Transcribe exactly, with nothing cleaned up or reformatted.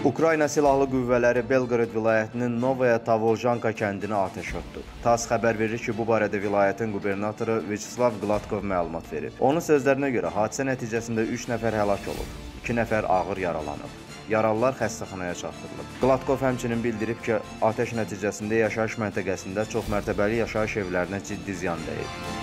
Ukrayna Silahlı Qüvvələri Belqorod vilayətinin Novaya Tavoljanka kəndini atəşə tutub. TASS xəbər verir ki, bu barədə vilayətin qubernatoru Vyacheslav Gladkov məlumat verib. Onun sözlərinə görə hadisə nəticəsində üç nəfər həlak olub, iki nəfər ağır yaralanıb. Yaralılar xəstəxanaya çatdırılıb. Gladkov həmçinin bildirib ki, atəş nəticəsində yaşayış məntəqəsində çoxmərtəbəli yaşayış evlərinə ciddi ziyan dəyib.